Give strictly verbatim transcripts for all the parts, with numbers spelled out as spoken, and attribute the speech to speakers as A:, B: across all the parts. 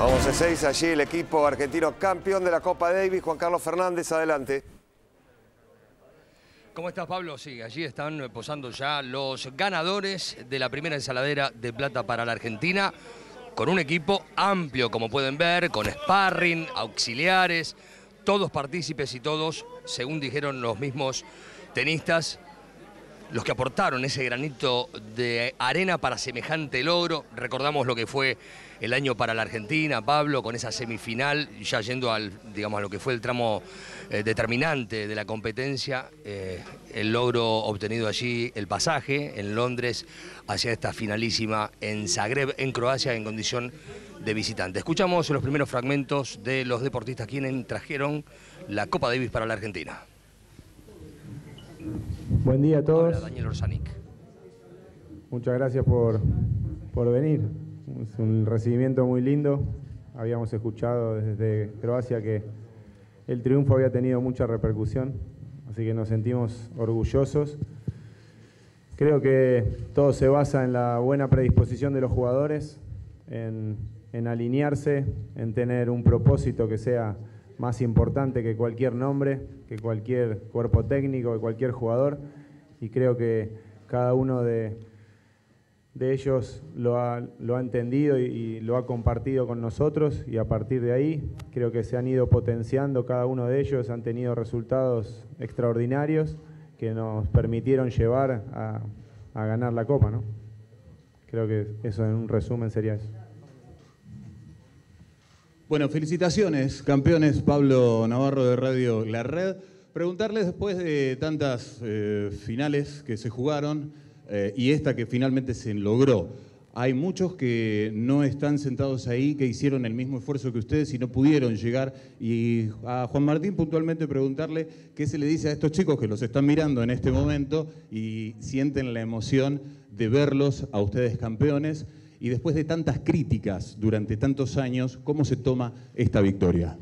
A: once seis, allí el equipo argentino campeón de la Copa Davis. Juan Carlos Fernández, adelante.
B: ¿Cómo estás, Pablo? Sí, allí están posando ya los ganadores de la primera ensaladera de plata para la Argentina, con un equipo amplio, como pueden ver, con sparring, auxiliares, todos partícipes y todos, según dijeron los mismos tenistas, los que aportaron ese granito de arena para semejante logro. Recordamos lo que fue el año para la Argentina, Pablo, con esa semifinal, ya yendo al, digamos, a lo que fue el tramo eh, determinante de la competencia, eh, el logro obtenido allí, el pasaje en Londres hacia esta finalísima en Zagreb, en Croacia, en condición de visitante. Escuchamos los primeros fragmentos de los deportistas quienes trajeron la Copa Davis para la Argentina.
C: Buen día a todos.
B: Habla Daniel Orsanic.
C: Muchas gracias por, por venir. Es un recibimiento muy lindo. Habíamos escuchado desde Croacia que el triunfo había tenido mucha repercusión, así que nos sentimos orgullosos. Creo que todo se basa en la buena predisposición de los jugadores, en, en alinearse, en tener un propósito que sea más importante que cualquier nombre, que cualquier cuerpo técnico, que cualquier jugador, y creo que cada uno de, de ellos lo ha, lo ha entendido y, y lo ha compartido con nosotros, y a partir de ahí creo que se han ido potenciando cada uno de ellos, han tenido resultados extraordinarios que nos permitieron llevar a, a ganar la Copa, ¿no? Creo que eso en un resumen sería eso.
D: Bueno, felicitaciones, campeones. Pablo Navarro de Radio La Red. Preguntarles, después de tantas eh, finales que se jugaron eh, y esta que finalmente se logró, hay muchos que no están sentados ahí, que hicieron el mismo esfuerzo que ustedes y no pudieron llegar. Y a Juan Martín puntualmente preguntarle qué se le dice a estos chicos que los están mirando en este momento y sienten la emoción de verlos a ustedes campeones. Y después de tantas críticas durante tantos años, ¿cómo se toma esta victoria?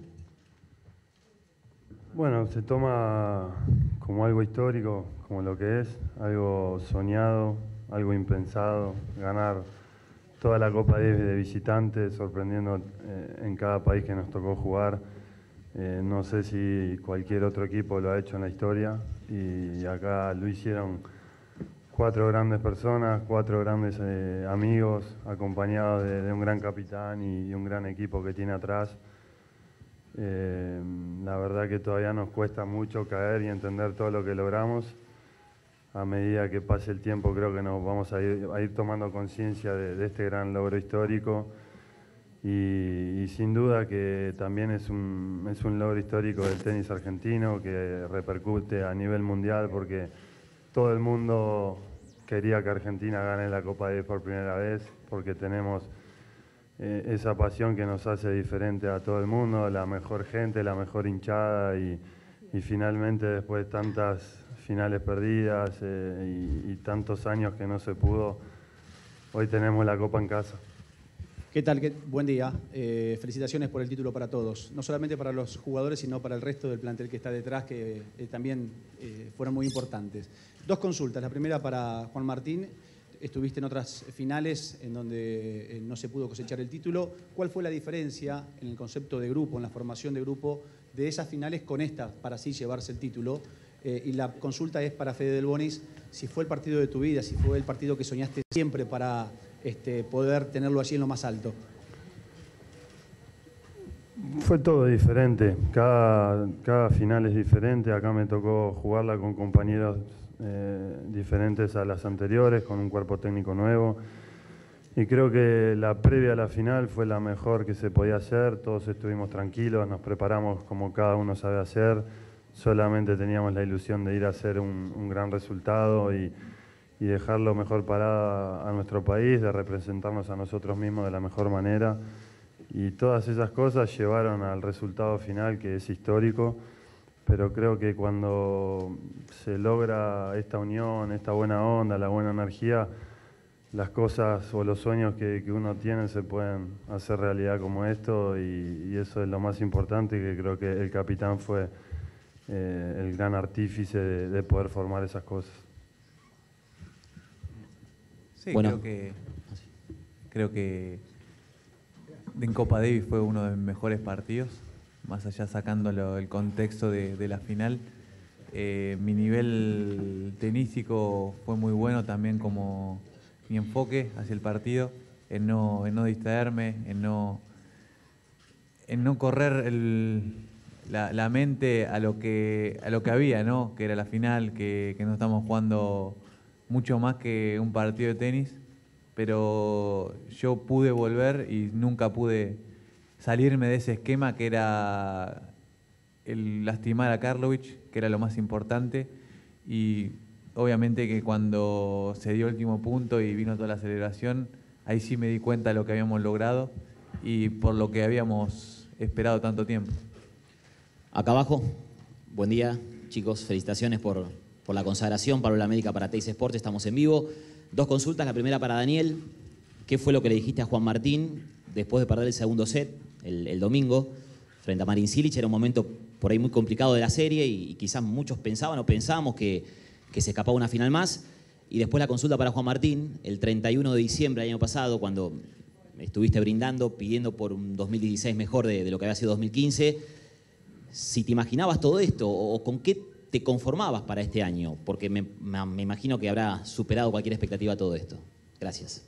E: Bueno, se toma como algo histórico, como lo que es, algo soñado, algo impensado, ganar toda la Copa Davis de visitantes, sorprendiendo eh, en cada país que nos tocó jugar. Eh, no sé si cualquier otro equipo lo ha hecho en la historia, y acá lo hicieron cuatro grandes personas, cuatro grandes eh, amigos, acompañados de, de un gran capitán y, y un gran equipo que tiene atrás. Eh, la verdad que todavía nos cuesta mucho caer y entender todo lo que logramos. A medida que pase el tiempo creo que nos vamos a ir, a ir tomando conciencia de, de este gran logro histórico, y, y sin duda que también es un, es un logro histórico del tenis argentino que repercute a nivel mundial, porque todo el mundo quería que Argentina gane la Copa Davis por primera vez, porque tenemos eh, esa pasión que nos hace diferente a todo el mundo, la mejor gente, la mejor hinchada, y, y finalmente después de tantas finales perdidas eh, y, y tantos años que no se pudo, hoy tenemos la Copa en casa.
F: ¿Qué tal? ¿Qué? Buen día. Eh, felicitaciones por el título para todos. No solamente para los jugadores, sino para el resto del plantel que está detrás, que eh, también eh, fueron muy importantes. Dos consultas. La primera para Juan Martín. Estuviste en otras finales en donde eh, no se pudo cosechar el título. ¿Cuál fue la diferencia en el concepto de grupo, en la formación de grupo, de esas finales con esta, para así llevarse el título? Eh, y la consulta es para Fede Del Bonis, si fue el partido de tu vida, si fue el partido que soñaste siempre para Este, poder tenerlo allí en lo más alto.
E: Fue todo diferente, cada, cada final es diferente. Acá me tocó jugarla con compañeros eh, diferentes a las anteriores, con un cuerpo técnico nuevo, y creo que la previa a la final fue la mejor que se podía hacer. Todos estuvimos tranquilos, nos preparamos como cada uno sabe hacer, solamente teníamos la ilusión de ir a hacer un, un gran resultado y y dejarlo mejor parada a nuestro país, de representarnos a nosotros mismos de la mejor manera. Y todas esas cosas llevaron al resultado final, que es histórico, pero creo que cuando se logra esta unión, esta buena onda, la buena energía, las cosas o los sueños que, que uno tiene se pueden hacer realidad como esto, y, y eso es lo más importante, que creo que el capitán fue eh, el gran artífice de, de poder formar esas cosas.
G: Sí,
H: Bueno.
G: creo que, creo que en Copa Davis fue uno de mis mejores partidos, más allá sacándolo el contexto de, de la final. Eh, mi nivel tenístico fue muy bueno también, como mi enfoque hacia el partido, en no, en no distraerme, en no, en no correr el, la, la mente a lo que, a lo que había, ¿no? Que era la final, que, que no estamos jugando mucho más que un partido de tenis, pero yo pude volver y nunca pude salirme de ese esquema que era el lastimar a Karlovic, que era lo más importante, y obviamente que cuando se dio el último punto y vino toda la celebración, ahí sí me di cuenta de lo que habíamos logrado y por lo que habíamos esperado tanto tiempo.
H: Acá abajo, buen día, chicos, felicitaciones por, por la consagración, Pablo Lamérica para Teis Sport, estamos en vivo. Dos consultas, la primera para Daniel. ¿Qué fue lo que le dijiste a Juan Martín después de perder el segundo set, el, el domingo, frente a Marin Cilic? Era un momento por ahí muy complicado de la serie y, y quizás muchos pensaban o pensábamos que, que se escapaba una final más. Y después la consulta para Juan Martín, el treinta y uno de diciembre del año pasado, cuando estuviste brindando, pidiendo por un dos mil dieciséis mejor de, de lo que había sido dos mil quince, si te imaginabas todo esto o, o con qué te conformabas para este año, porque me, me imagino que habrá superado cualquier expectativa todo esto. Gracias.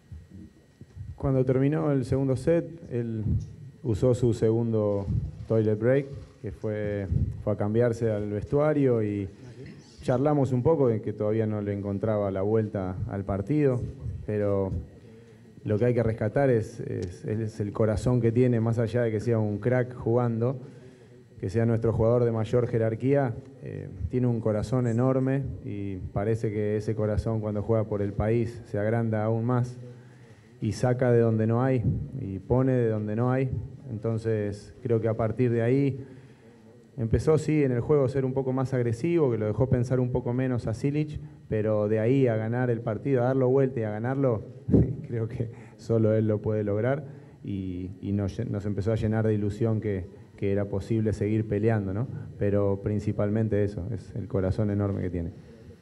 C: Cuando terminó el segundo set, él usó su segundo toilet break, que fue, fue a cambiarse al vestuario y charlamos un poco de que todavía no le encontraba la vuelta al partido, pero lo que hay que rescatar es, es, es el corazón que tiene, más allá de que sea un crack jugando, que sea nuestro jugador de mayor jerarquía, eh, tiene un corazón enorme y parece que ese corazón cuando juega por el país se agranda aún más y saca de donde no hay y pone de donde no hay. Entonces creo que a partir de ahí empezó sí en el juego a ser un poco más agresivo, que lo dejó pensar un poco menos a Cilic, pero de ahí a ganar el partido, a darlo vuelta y a ganarlo, creo que solo él lo puede lograr y, y nos, nos empezó a llenar de ilusión que, que era posible seguir peleando, ¿no? Pero principalmente eso, es el corazón enorme que tiene.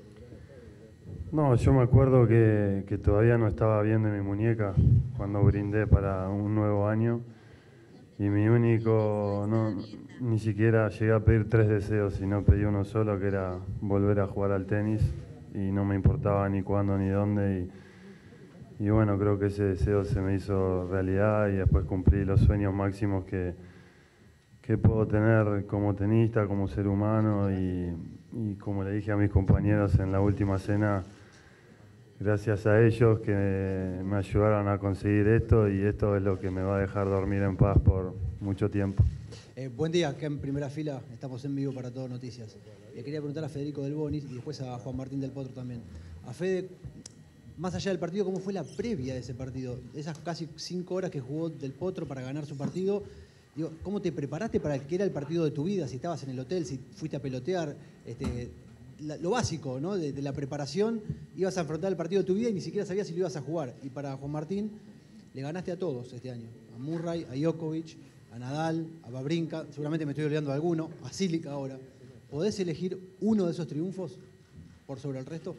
E: No, yo me acuerdo que, que todavía no estaba bien de mi muñeca cuando brindé para un nuevo año y mi único, no, ni siquiera llegué a pedir tres deseos, sino pedí uno solo, que era volver a jugar al tenis y no me importaba ni cuándo ni dónde y, y bueno, creo que ese deseo se me hizo realidad y después cumplí los sueños máximos que, que puedo tener como tenista, como ser humano y, y como le dije a mis compañeros en la última cena, gracias a ellos que me ayudaron a conseguir esto y esto es lo que me va a dejar dormir en paz por mucho tiempo.
I: Eh, buen día, acá en primera fila, estamos en vivo para Todo Noticias. Le quería preguntar a Federico Del Bonis y después a Juan Martín del Potro también. A Fede, más allá del partido, ¿cómo fue la previa de ese partido? Esas casi cinco horas que jugó Del Potro para ganar su partido, digo, ¿cómo te preparaste para el que era el partido de tu vida? Si estabas en el hotel, si fuiste a pelotear, este, la, lo básico, ¿no? De, de la preparación, ibas a afrontar el partido de tu vida y ni siquiera sabías si lo ibas a jugar. Y para Juan Martín, le ganaste a todos este año. A Murray, a Djokovic, a Nadal, a Wawrinka, seguramente me estoy olvidando de alguno, a Cilic ahora. ¿Podés elegir uno de esos triunfos por sobre el resto?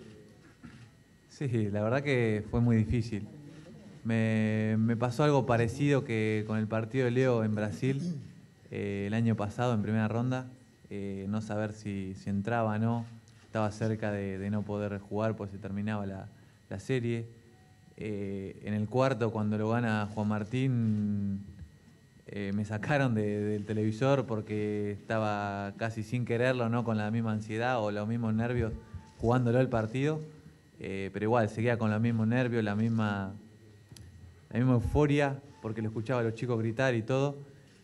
G: Sí, la verdad que fue muy difícil. Me, me pasó algo parecido que con el partido de Leo en Brasil eh, el año pasado en primera ronda, eh, no saber si, si entraba o no, estaba cerca de, de no poder jugar pues se terminaba la, la serie. Eh, en el cuarto cuando lo gana Juan Martín eh, me sacaron de, del televisor porque estaba casi sin quererlo, ¿no? Con la misma ansiedad o los mismos nervios jugándolo el partido, eh, pero igual seguía con los mismos nervios, la misma... la misma euforia, porque lo escuchaba a los chicos gritar y todo.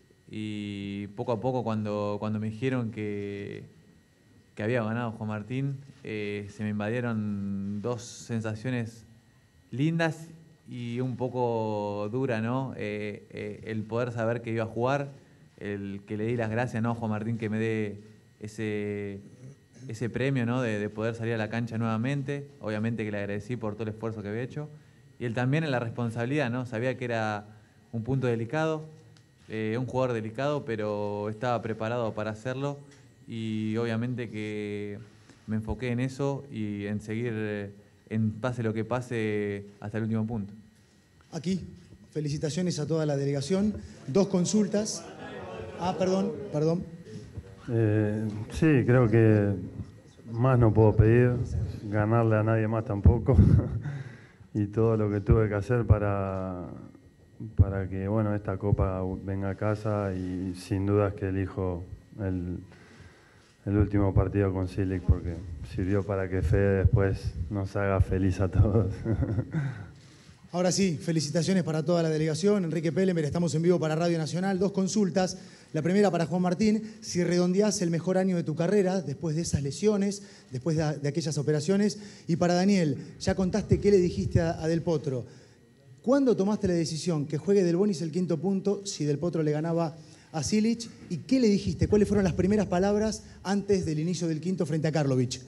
G: Y poco a poco, cuando, cuando me dijeron que, que había ganado Juan Martín, eh, se me invadieron dos sensaciones lindas y un poco duras, ¿no? Eh, eh, el poder saber que iba a jugar, el que le di las gracias, ¿no? a Juan Martín que me dé ese, ese premio, ¿no? De, de poder salir a la cancha nuevamente. Obviamente que le agradecí por todo el esfuerzo que había hecho. Y él también en la responsabilidad, ¿no? Sabía que era un punto delicado, eh, un jugador delicado, pero estaba preparado para hacerlo y obviamente que me enfoqué en eso y en seguir, eh, en pase lo que pase, hasta el último punto.
I: Aquí,
J: felicitaciones a toda la delegación. Dos consultas. Ah, perdón, perdón.
E: Eh, sí, creo que más no puedo pedir, ganarle a nadie más tampoco. Y todo lo que tuve que hacer para, para que bueno, esta copa venga a casa, y sin dudas que elijo el, el último partido con Silic porque sirvió para que Fede después nos haga feliz a todos.
J: Ahora sí, felicitaciones para toda la delegación. Enrique Pellemer, estamos en vivo para Radio Nacional. Dos consultas. La primera para Juan Martín. Si redondeás el mejor año de tu carrera, después de esas lesiones, después de, de aquellas operaciones. Y para Daniel, ya contaste qué le dijiste a, a Del Potro. ¿Cuándo tomaste la decisión que juegue Del Bonis el quinto punto si Del Potro le ganaba a Silic? ¿Y qué le dijiste? ¿Cuáles fueron las primeras palabras antes del inicio del quinto frente a Karlovic?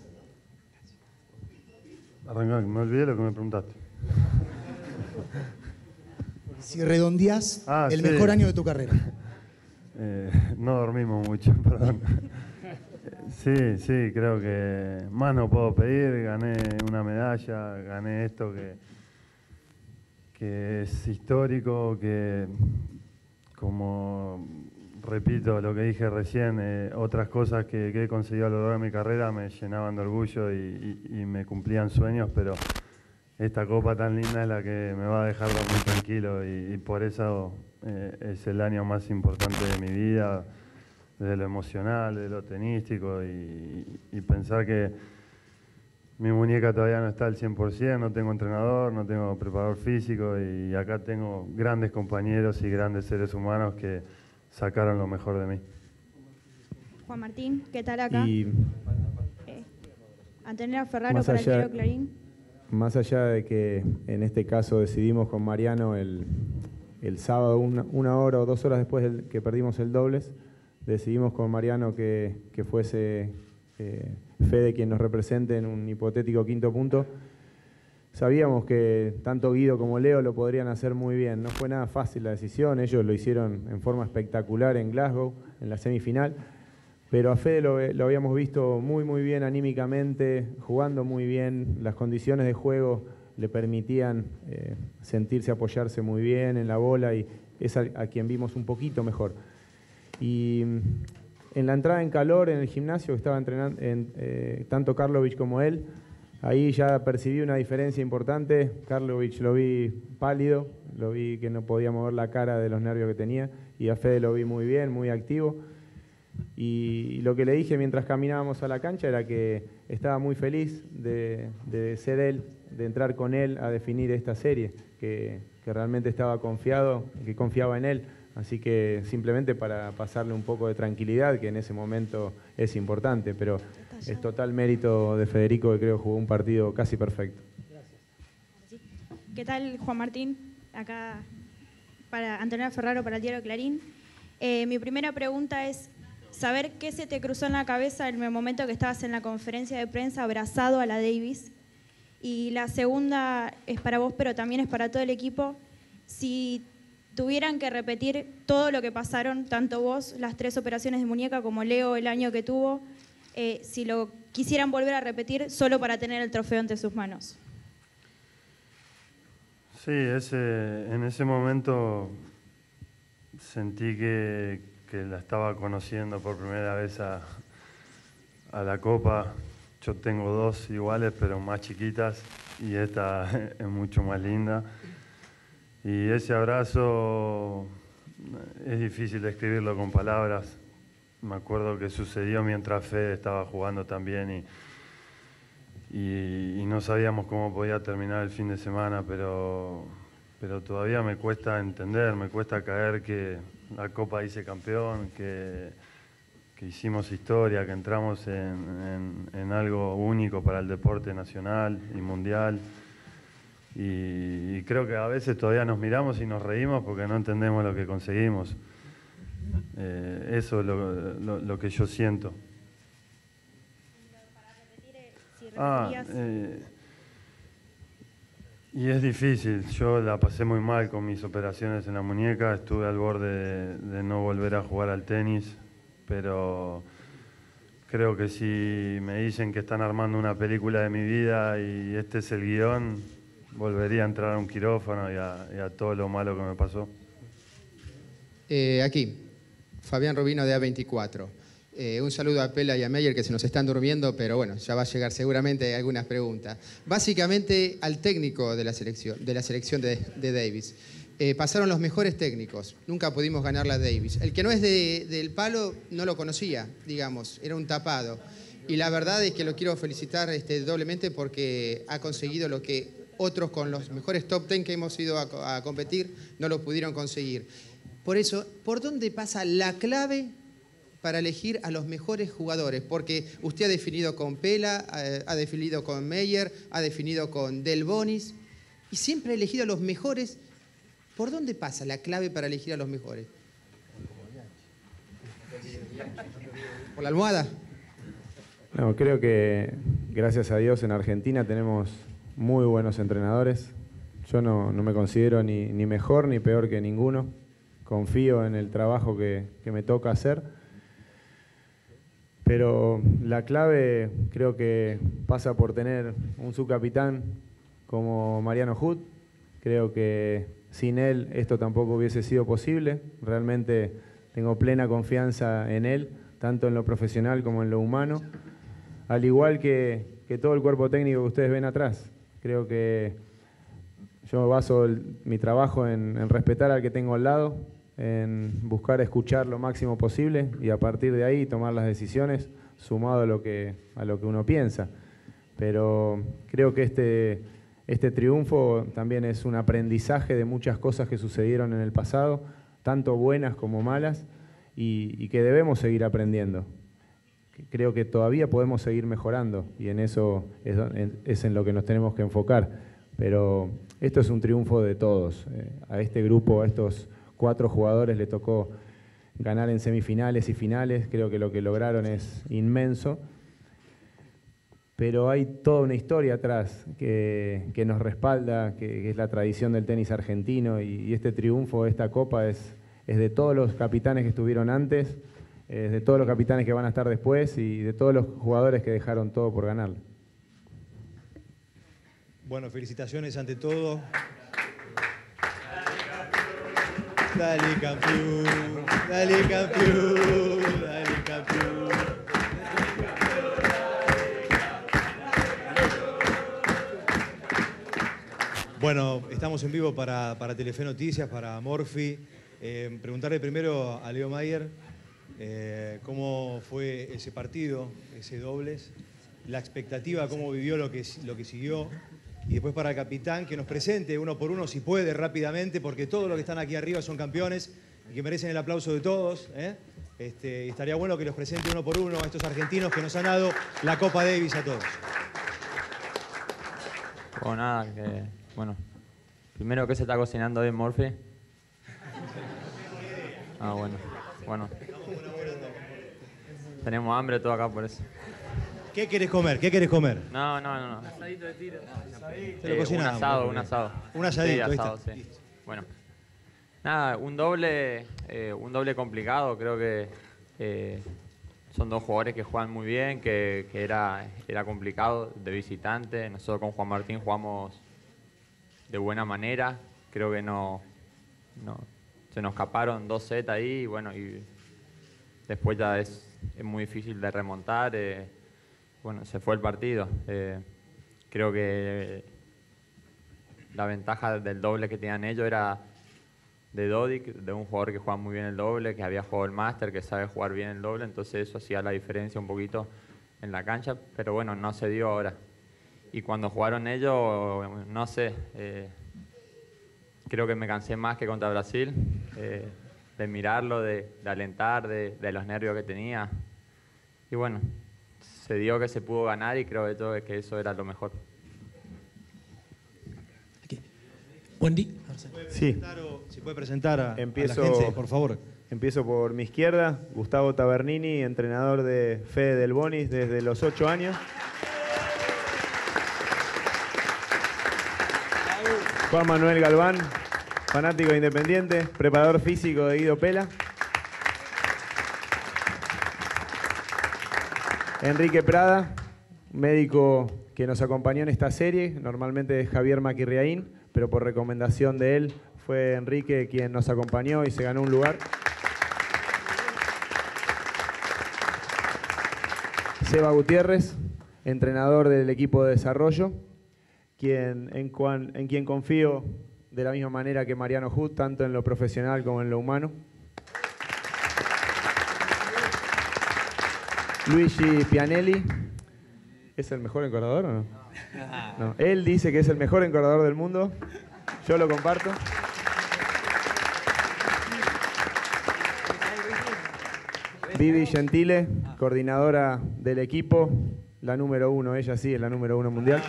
E: Arrancá, me olvidé lo que me preguntaste.
J: Si redondeás
E: ah,
J: el
E: sí.
J: mejor año de tu carrera.
E: Eh, no dormimos mucho, perdón. Sí, sí, creo que más no puedo pedir. Gané una medalla, gané esto que, que es histórico, que, como repito lo que dije recién, eh, otras cosas que, que he conseguido a lo largo de mi carrera me llenaban de orgullo y, y, y me cumplían sueños, pero esta copa tan linda es la que me va a dejar muy tranquilo, y, y por eso eh, es el año más importante de mi vida, desde lo emocional, de lo tenístico, y, y pensar que mi muñeca todavía no está al cien por ciento, no tengo entrenador, no tengo preparador físico, y acá tengo grandes compañeros y grandes seres humanos que sacaron lo mejor de mí.
K: Juan Martín, ¿qué tal acá?
C: Y
K: eh, Antonella Ferraro
C: más
K: para
C: allá-
K: el diario Clarín.
C: Más allá de que en este caso decidimos con Mariano el, el sábado, una, una hora o dos horas después del, que perdimos el dobles, decidimos con Mariano que, que fuese eh, Fede quien nos represente en un hipotético quinto punto. Sabíamos que tanto Guido como Leo lo podrían hacer muy bien. No fue nada fácil la decisión, ellos lo hicieron en forma espectacular en Glasgow, en la semifinal. Pero a Fede lo, lo habíamos visto muy, muy bien anímicamente, jugando muy bien. Las condiciones de juego le permitían eh, sentirse, apoyarse muy bien en la bola, y es a, a quien vimos un poquito mejor. Y en la entrada en calor en el gimnasio que estaba entrenando en, eh, tanto Karlovic como él, ahí ya percibí una diferencia importante. Karlovic lo vi pálido, lo vi que no podía mover la cara de los nervios que tenía, y a Fede lo vi muy bien, muy activo. Y lo que le dije mientras caminábamos a la cancha era que estaba muy feliz de, de ser él, de entrar con él a definir esta serie, que, que realmente estaba confiado, que confiaba en él. Así que simplemente para pasarle un poco de tranquilidad, que en ese momento es importante, pero es total mérito de Federico, que creo que jugó un partido casi perfecto.
K: ¿Qué tal, Juan Martín? Acá para Antonella Ferraro para el diario Clarín. Eh, mi primera pregunta es saber qué se te cruzó en la cabeza en el momento que estabas en la conferencia de prensa abrazado a la Davis. Y la segunda es para vos, pero también es para todo el equipo. Si tuvieran que repetir todo lo que pasaron, tanto vos, las tres operaciones de muñeca, como Leo, el año que tuvo, eh, si lo quisieran volver a repetir solo para tener el trofeo ante sus manos.
E: Sí, ese, en ese momento sentí que, que la estaba conociendo por primera vez a, a la Copa. Yo tengo dos iguales, pero más chiquitas, y esta es mucho más linda. Y ese abrazo es difícil describirlo con palabras. Me acuerdo que sucedió mientras Fede estaba jugando también, y, y, y no sabíamos cómo podía terminar el fin de semana, pero, pero todavía me cuesta entender, me cuesta caer que la Copa hice campeón, que, que hicimos historia, que entramos en, en, en algo único para el deporte nacional y mundial. Y, y creo que a veces todavía nos miramos y nos reímos porque no entendemos lo que conseguimos. Eh, eso es lo, lo, lo que yo siento. Ah, eh, y es difícil. Yo la pasé muy mal con mis operaciones en la muñeca. Estuve al borde de, de no volver a jugar al tenis, pero creo que si me dicen que están armando una película de mi vida y este es el guión, volvería a entrar a un quirófano y a, y a todo lo malo que me pasó.
L: Eh, aquí, Fabián Rubino de A veinticuatro. Eh, un saludo a Pela y a Meyer que se nos están durmiendo, pero bueno, ya va a llegar seguramente algunas preguntas. Básicamente al técnico de la selección de, la selección de, de Davis. Eh, pasaron los mejores técnicos, nunca pudimos ganar la Davis. El que no es de, del palo no lo conocía, digamos, era un tapado. Y la verdad es que lo quiero felicitar este, doblemente porque ha conseguido lo que otros con los mejores top ten que hemos ido a, a competir no lo pudieron conseguir. Por eso, ¿por dónde pasa la clave para elegir a los mejores jugadores? Porque usted ha definido con Pela, ha definido con Meyer, ha definido con Del Bonis y siempre ha elegido a los mejores. ¿Por dónde pasa la clave para elegir a los mejores? ¿Por la almohada?
C: No, creo que gracias a Dios en Argentina tenemos muy buenos entrenadores. Yo no, no me considero ni, ni mejor ni peor que ninguno. Confío en el trabajo que, que me toca hacer. Pero la clave creo que pasa por tener un subcapitán como Mariano Hood. Creo que sin él esto tampoco hubiese sido posible. Realmente tengo plena confianza en él, tanto en lo profesional como en lo humano. Al igual que, que todo el cuerpo técnico que ustedes ven atrás. Creo que yo baso el, mi trabajo en, en respetar al que tengo al lado, en buscar escuchar lo máximo posible y a partir de ahí tomar las decisiones sumado a lo que, a lo que uno piensa. Pero creo que este, este triunfo también es un aprendizaje de muchas cosas que sucedieron en el pasado, tanto buenas como malas, y, y que debemos seguir aprendiendo. Creo que todavía podemos seguir mejorando y en eso es, es en lo que nos tenemos que enfocar. Pero esto es un triunfo de todos. Eh, a este grupo, a estos cuatro jugadores le tocó ganar en semifinales y finales. Creo que lo que lograron es inmenso. Pero hay toda una historia atrás que, que nos respalda, que, que es la tradición del tenis argentino. Y, y este triunfo, esta copa es, es de todos los capitanes que estuvieron antes, es de todos los capitanes que van a estar después y de todos los jugadores que dejaron todo por ganar.
M: Bueno, felicitaciones ante todo. Dale campeón, dale campeón, dale campeón. Bueno, estamos en vivo para, para Telefe Noticias, para Morphy. Eh, preguntarle primero a Leo Mayer eh, cómo fue ese partido, ese dobles, la expectativa, cómo vivió lo que, lo que siguió. Y después para el capitán, que nos presente uno por uno, si puede, rápidamente, porque todos los que están aquí arriba son campeones y que merecen el aplauso de todos. ¿eh? Este, estaría bueno que los presente uno por uno a estos argentinos que nos han dado la Copa Davis a todos.
N: Bueno, nada, que, bueno, primero, ¿qué se está cocinando hoy en Morphy? Ah, bueno, bueno. Tenemos hambre todo acá por eso.
M: ¿Qué querés comer? ¿Qué querés comer?
N: No, no, no. no.
M: Asadito de tiro.
N: Eh, un asado, un asado.
M: Un asadito,
N: sí, asado, sí. Bueno. Nada, un doble, eh, un doble complicado. Creo que eh, son dos jugadores que juegan muy bien, que, que era, era complicado de visitante. Nosotros con Juan Martín jugamos de buena manera. Creo que no, no se nos escaparon dos sets ahí. Y bueno, y después ya es, es muy difícil de remontar. Eh, Bueno, se fue el partido. Eh, creo que la ventaja del doble que tenían ellos era de Dodik, de un jugador que juega muy bien el doble, que había jugado el máster, que sabe jugar bien el doble, entonces eso hacía la diferencia un poquito en la cancha, pero bueno, no se dio ahora. Y cuando jugaron ellos, no sé, eh, creo que me cansé más que contra Brasil, eh, de mirarlo, de, de alentar, de, de los nervios que tenía. Y bueno, se dio que se pudo ganar y creo que, todo, que eso era lo mejor.
M: Buen día.
C: Sí.
M: ¿Se puede presentar a,
C: empiezo,
M: a la gente, por favor?
C: Empiezo por mi izquierda, Gustavo Tabernini, entrenador de Fede Del Bonis desde los ocho años. Juan Manuel Galván, fanático de Independiente, preparador físico de Guido Pela. Enrique Prada, médico que nos acompañó en esta serie, normalmente es Javier Maquirriaín, pero por recomendación de él fue Enrique quien nos acompañó y se ganó un lugar. Seba Gutiérrez, entrenador del equipo de desarrollo, quien, en, cuan, en quien confío de la misma manera que Mariano Hood, tanto en lo profesional como en lo humano. Luigi Pianelli, ¿es el mejor encorrador o no? No, él dice que es el mejor encorrador del mundo, yo lo comparto. Vivi Gentile, coordinadora del equipo, la número uno, ella sí es la número uno mundial.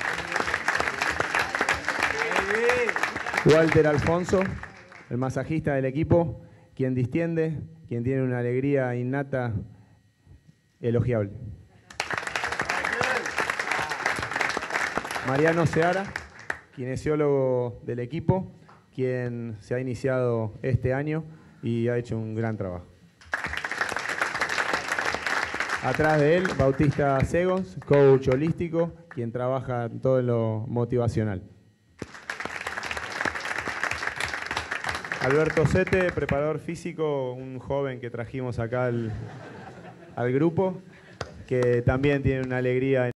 C: Walter Alfonso, el masajista del equipo, quien distiende, quien tiene una alegría innata elogiable. Mariano Seara, kinesiólogo del equipo, quien se ha iniciado este año y ha hecho un gran trabajo. Atrás de él, Bautista Segons, coach holístico, quien trabaja todo en lo motivacional. Alberto Sete, preparador físico, un joven que trajimos acá al, al grupo, que también tiene una alegría